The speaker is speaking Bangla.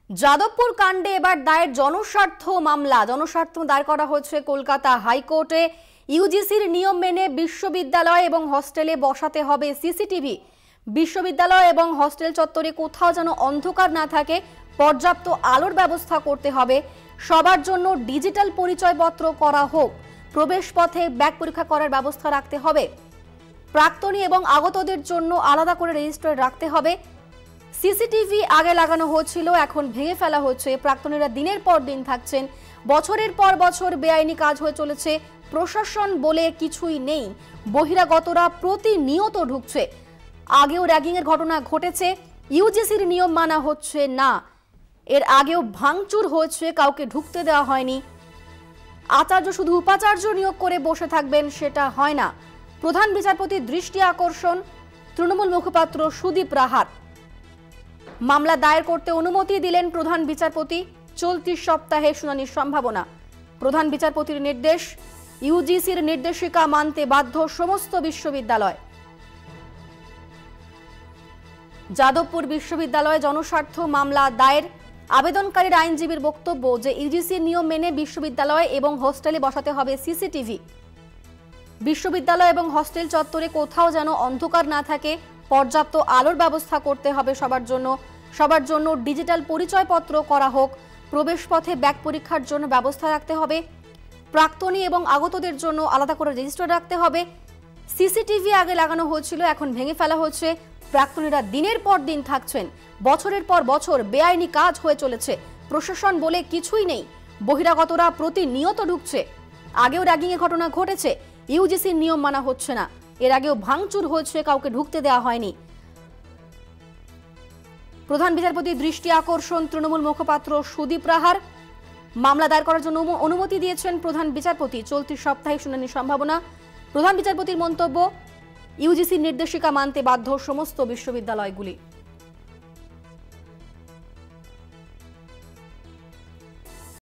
যাদবপুর কাণ্ডে এবার দায়ের জনস্বার্থ মামলা। জনস্বার্থ দায়ের করা হয়েছে কলকাতা হাইকোর্টে। ইউজিসির নিয়ম মেনে বিশ্ববিদ্যালয় এবং হস্টেলে বসাতে হবে সিসিটিভি। বিশ্ববিদ্যালয় এবং হস্টেল চত্বরে কোথাও যেন অন্ধকার না থাকে, পর্যাপ্ত আলোর ব্যবস্থা করতে হবে। সবার জন্য ডিজিটাল পরিচয়পত্র করা হোক। প্রবেশ পথে ব্যাগ পরীক্ষা করার ব্যবস্থা রাখতে হবে। প্রাক্তনী এবং আগতদের জন্য আলাদা করে রেজিস্টার রাখতে হবে। সিসিটিভি আগে লাগানো হচ্ছিল, এখন ভেঙে ফেলা হচ্ছে। প্রাক্তনীরা দিনের পর দিন থাকছেন, বছরের পর বছর বেআইনি কাজ হয়ে চলেছে। প্রশাসন বলে কিছুই নেই, বহিরাগতরা প্রতিনিয়ত ঢুকছে। আগেও র্যাগিংয়ের ঘটনা ঘটেছে, ইউজিসির নিয়ম মানা হচ্ছে না। এর আগেও ভাঙচুর হয়েছে, কাউকে ঢুকতে দেওয়া হয়নি। আচার্য শুধু উপাচার্য নিয়োগ করে বসে থাকবেন, সেটা হয় না। প্রধান বিচারপতির দৃষ্টি আকর্ষণ, তৃণমূল মুখপাত্র সুদীপ রাহাত। মামলা দায়ের করতে অনুমতি দিলেন প্রধান বিচারপতি। চলতি সপ্তাহে শুনানির সম্ভাবনা। প্রধান বিচারপতির নির্দেশ, ইউজিসির নির্দেশিকা মানতে বাধ্য সমস্ত বিশ্ববিদ্যালয়। যাদবপুর বিশ্ববিদ্যালয়ে জনস্বার্থ মামলা দায়ের। আবেদনকারীর আইনজীবীর বক্তব্য যে ইউজিসির নিয়ম মেনে বিশ্ববিদ্যালয় এবং হোস্টেলে বসাতে হবে সিসিটিভি। বিশ্ববিদ্যালয় এবং হোস্টেল চত্বরে কোথাও যেন অন্ধকার না থাকে, পর্যাপ্ত আলোর ব্যবস্থা করতে হবে সবার জন্য ডিজিটাল পরিচয়পত্র করা হোক। প্রবেশ পথে ব্যাগ পরীক্ষার জন্য ব্যবস্থা রাখতে হবে। প্রাক্তনী এবং আগতদের জন্য আলাদা করে রেজিস্টার রাখতে হবে। সিসিটিভি আগে লাগানো হয়েছিল, এখন ভেঙে ফেলা হচ্ছে। প্রাক্তনীরা দিনের পর দিন থাকছেন, বছরের পর বছর বেআইনি কাজ হয়ে চলেছে। প্রশাসন বলে কিছুই নেই, বহিরাগতরা প্রতিনিয়ত ঢুকছে। আগেও র্যাগিংয়ের ঘটনা ঘটেছে, ইউজিসির নিয়ম মানা হচ্ছে না। এর আগেও ভাঙচুর হয়েছে, কাউকে ঢুকতে দেওয়া হয়নি। প্রধান বিচারপতির দৃষ্টি আকর্ষণ, তৃণমূল মুখপাত্র সুদীপ রাহার। মামলা দায়ের করার জন্য অনুমতি দিয়েছেন প্রধান বিচারপতি। চলতি সপ্তাহে শুনানির সম্ভাবনা। প্রধান বিচারপতির মন্তব্য, ইউজিসির নির্দেশিকা মানতে বাধ্য সমস্ত বিশ্ববিদ্যালয়গুলি।